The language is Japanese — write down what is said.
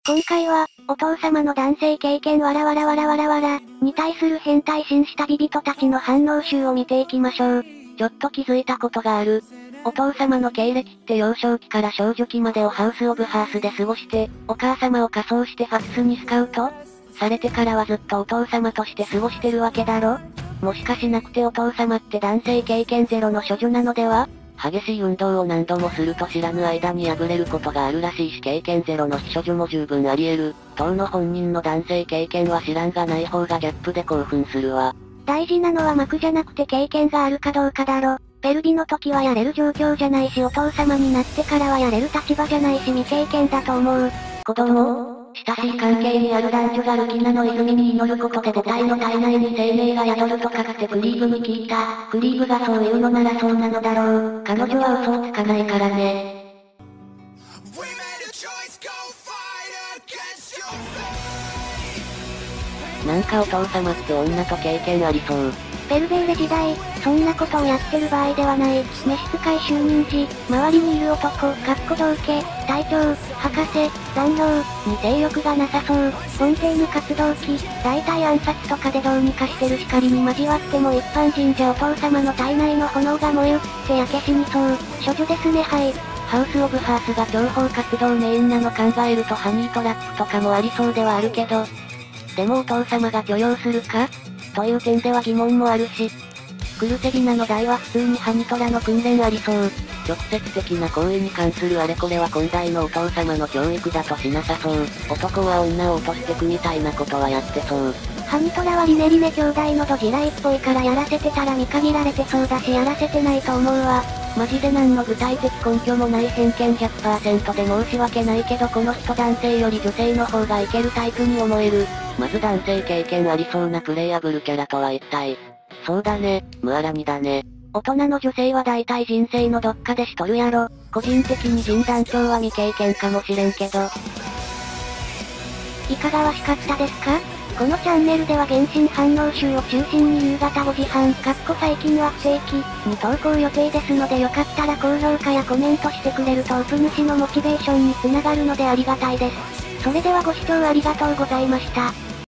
今回は、お父様の男性経験わらわらわらわらわら、に対する変態紳士旅人たちの反応集を見ていきましょう。 ちょっと気づいたことがある。お父様の経歴って幼少期から少女期までをハウスオブハースで過ごして、お母様を仮装してファクスにスカウトされてからはずっとお父様として過ごしてるわけだろ？もしかしなくてお父様って男性経験ゼロの処女なのでは？激しい運動を何度もすると知らぬ間に破れることがあるらしいし経験ゼロの非処女も十分あり得る。当の本人の男性経験は知らんがない方がギャップで興奮するわ。 大事なのは膜じゃなくて経験があるかどうかだろ。ペルビの時はやれる状況じゃないしお父様になってからはやれる立場じゃないし未経験だと思う。 子供？親しい関係にある男女がルキナの泉に祈ることで母体の体内に生命が宿るとかってクリーブに聞いた。クリーブがそう言うのならそうなのだろう。彼女は嘘をつかないからね。なんかお父様って女と経験ありそう。 ベルベーレ時代、そんなことをやってる場合ではない。召使い就任時、周りにいる男、道家、隊長、博士、残業、に性欲がなさそう。根底無活動期、大体暗殺とかでどうにかしてる光に交わっても一般人じゃお父様の体内の炎が燃え移って焼け死にそう。処女ですねはい。 ハウスオブハースが諜報活動メインなの考えるとハニートラップとかもありそうではあるけど。でもお父様が許容するかという点では疑問もあるし。クルセリナの代は普通にハニトラの訓練ありそう。直接的な行為に関するあれこれは今代のお父様の教育だとしなさそう。男は女を落としてくみたいなことはやってそう。 ハニトラはリネリネ兄弟のドジライっぽいからやらせてたら見限られてそうだしやらせてないと思うわ。 マジで何の具体的根拠もない偏見 100% で申し訳ないけどこの人男性より女性の方がいけるタイプに思える。まず男性経験ありそうなプレイアブルキャラとは一体。そうだね、ムアラニだね。大人の女性は大体人生のどっかでしとるやろ。個人的に人団長は未経験かもしれんけど。 いかがわしかったですか？このチャンネルでは原神反応集を中心に夕方5時半、最近は不定期、に投稿予定ですのでよかったら高評価やコメントしてくれるとウプ主のモチベーションにつながるのでありがたいです。それではご視聴ありがとうございました。